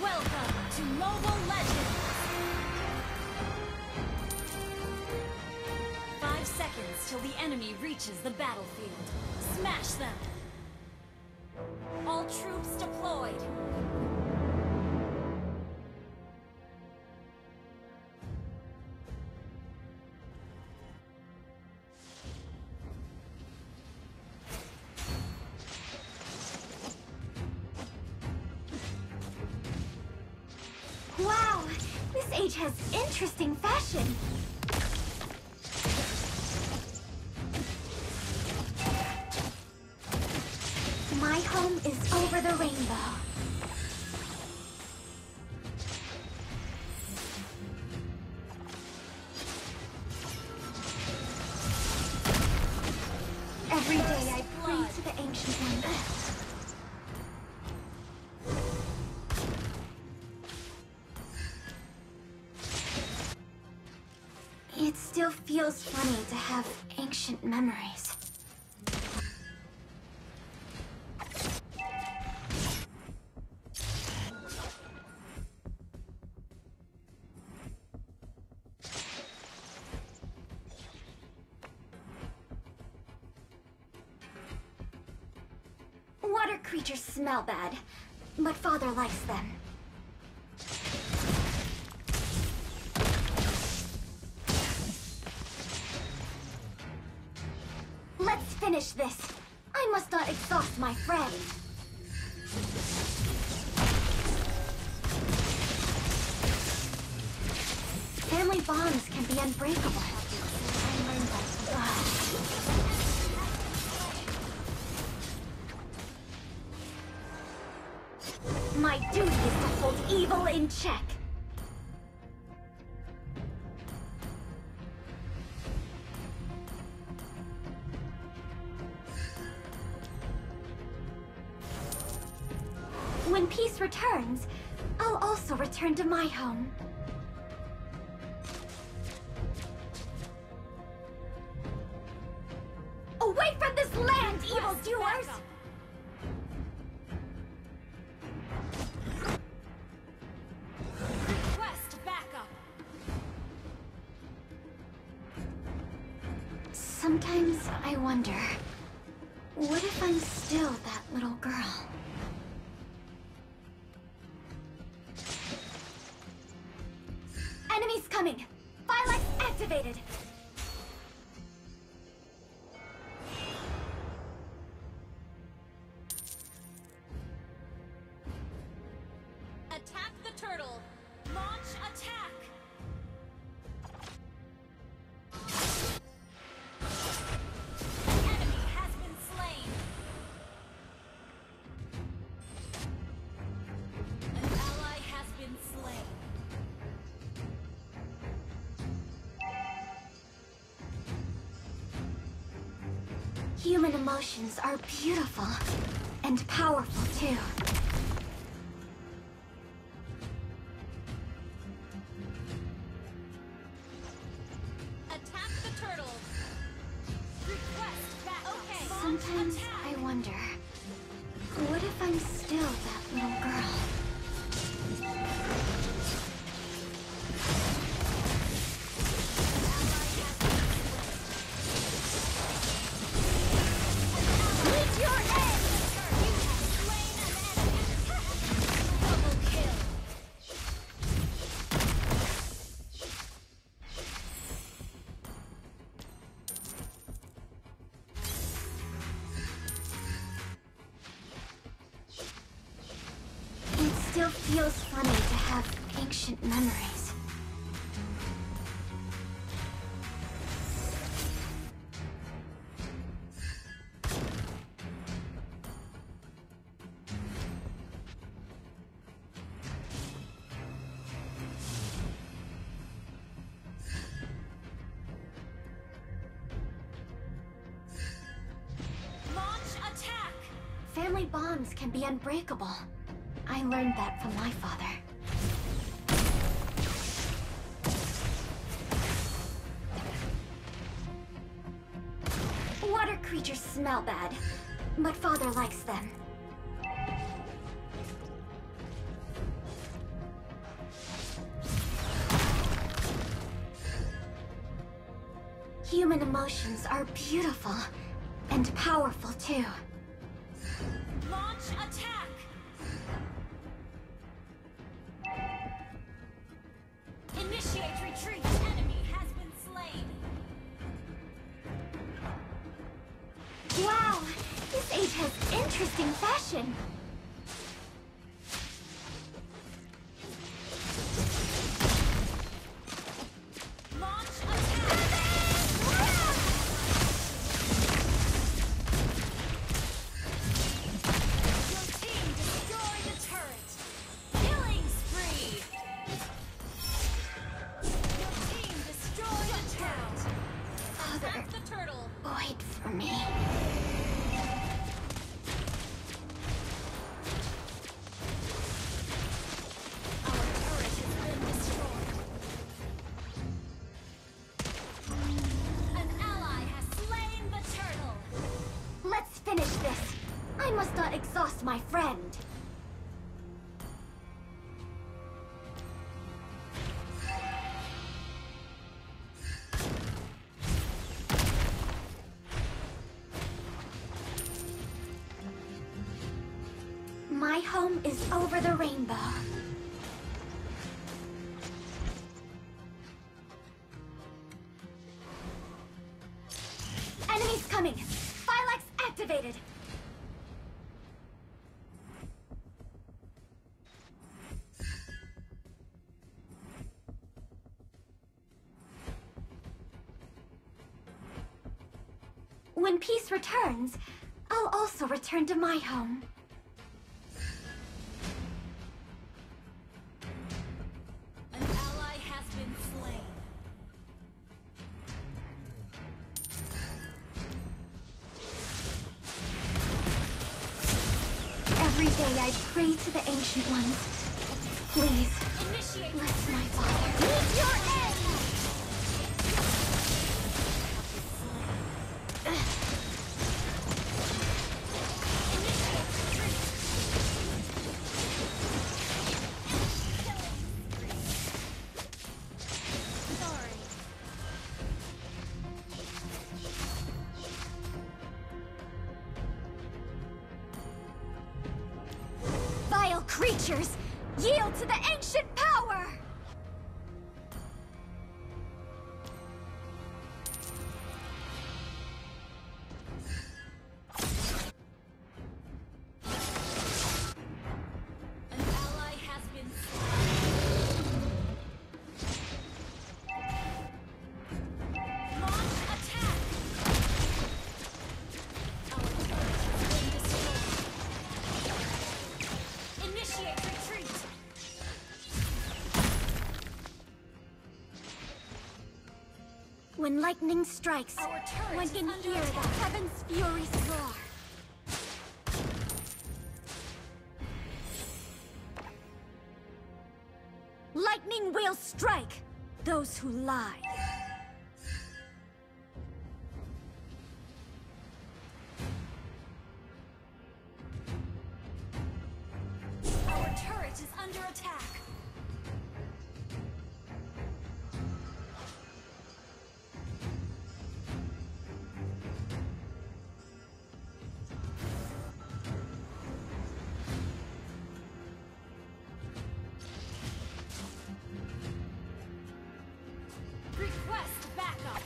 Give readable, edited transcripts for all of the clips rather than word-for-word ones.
Welcome to Mobile Legends! 5 seconds till the enemy reaches the battlefield. Smash them! All troops deployed! Wow! This age has interesting fashion! My home is over the rainbow. Every day I pray to the Ancient One. It still feels funny to have ancient memories. Water creatures smell bad, but Father likes them. Let's finish this. I must not exhaust my friend. Family bonds can be unbreakable. My duty is to hold evil in check. When peace returns, I'll also return to my home. Away from this land, evildoers! Request backup! Sometimes I wonder, what if I'm still that little girl? Enemies coming! Phylax activated! Attack the turtle! Launch attack! Enemy has been slain! An ally has been slain. Human emotions are beautiful and powerful too. Attack the turtle! Request backup! Okay, Sometimes I wonder, what if I'm still that little girl? Meet your end! You have slain an enemy! Double kill! It still feels funny to have ancient memories. Launch attack! Family bonds can be unbreakable. I learned that from my father. Water creatures smell bad, but Father likes them. Human emotions are beautiful and powerful too. Launch attack! Initiate retreat! Enemy has been slain! Wow! This age has interesting fashion. Launch attack! Your team destroyed a turret! Killing spree! Your team destroyed a turret! Father, Attack the turtle! wait for me. Our turret has been destroyed. An ally has slain the turtle. Let's finish this. I must not exhaust my friend. My home is over the rainbow. Enemies coming! Phylax activated! When peace returns, I'll also return to my home. An ally has been slain. Every day I pray to the Ancient Ones. Please, Initiate bless my father. Meet your end! Initiate retreat! Sorry. Vile creatures! Yield to the ancient power! An ally has been slain. Launch attack! Our turret has been destroyed. Initiate retreat! When lightning strikes, Our turret one is can under hear the attack. heaven's furies roar. Lightning will strike those who lie. Our turret is under attack. Request backup.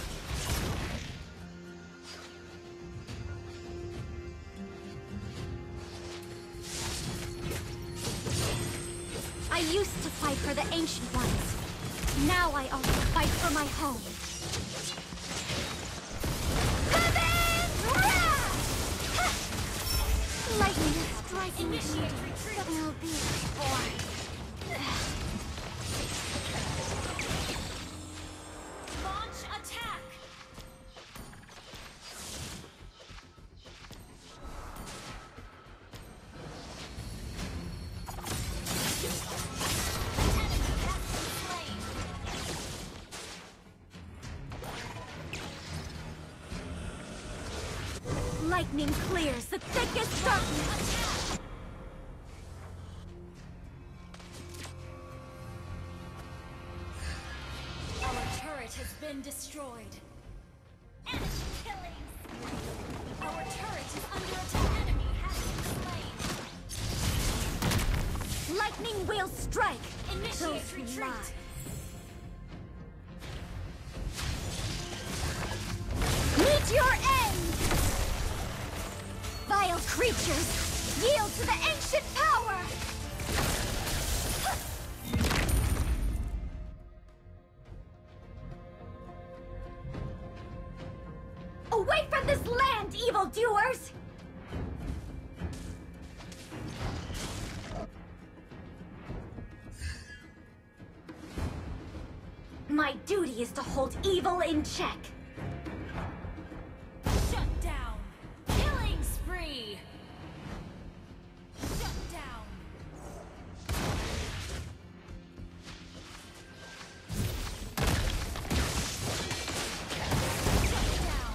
I used to fight for the Ancient Ones. Now I also fight for my home. Heaven's wrath! Ha! Lightning is striking Initiate me. retreat. Will be reborn. Launch attack. An enemy has been slain. Lightning clears the thickest darkness. Attack. Our turret has been destroyed. lightning will strike. Initiate Those who retreat. lie. Meet your end! Vile creatures, yield to the ancient power! Away from this land, evildoers! My duty is to hold evil in check. Shut down. Killing spree. Shut down. Shut down.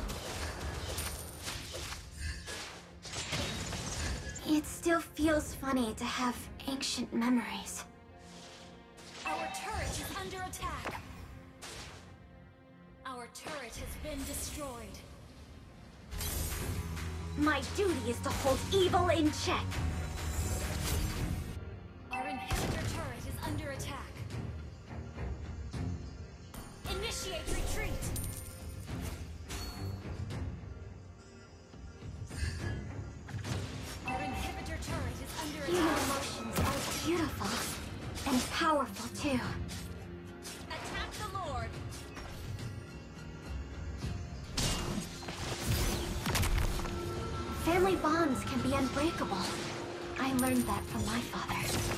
It still feels funny to have ancient memories. Our turret is under attack. Our turret has been destroyed. My duty is to hold evil in check. Our inhibitor turret is under attack. Initiate retreat. Our inhibitor turret is under Human attack. emotions are beautiful and powerful too. Attack the Lord. Family bonds can be unbreakable. I learned that from my father.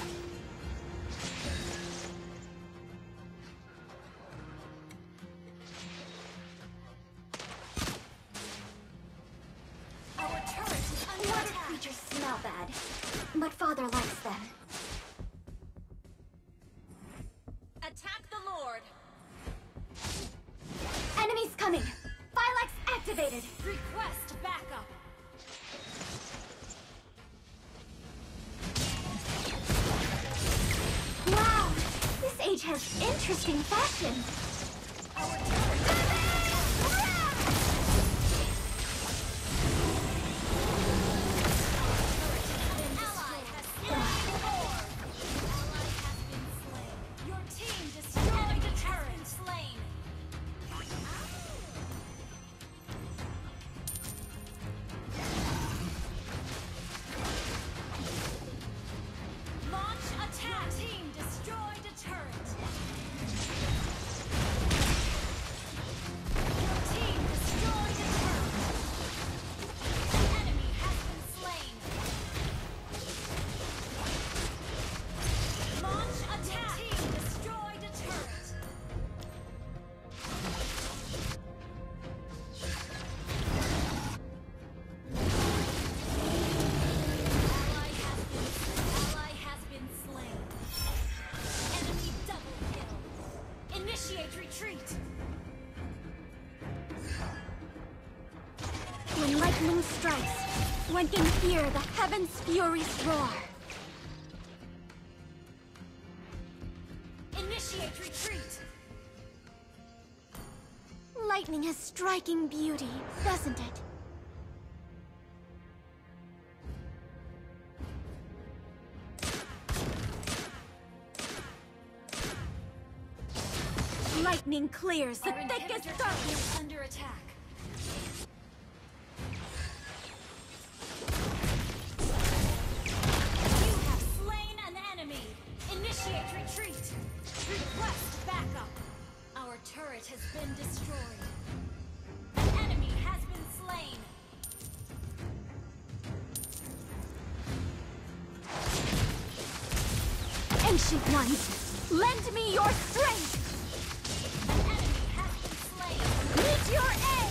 Our turret is under Water attack. creatures smell bad, but father likes them. Attack the Lord. Enemies coming! Phylax activated! Request backup. Wow! This age has interesting fashion. Our turret An ally has slain Lord. An ally has been slain. Your team destroyed the turret. Slain. Launch attack. Team destroyed a turret. Your team destroyed a turret. An enemy has been slain. Launch attack. Your team destroyed a turret. Ally has been slain. Enemy double kill. Initiate retreat. When lightning strikes, one can hear the heavens' furies roar. Initiate retreat. Lightning has striking beauty, doesn't it? Lightning clears the Our thickest inhibitor darkness. is under attack. You have slain an enemy. Initiate retreat. Request backup. Our turret has been destroyed. An enemy has been slain. Ancient ones, lend me your strength! An enemy has been slain. Meet your end!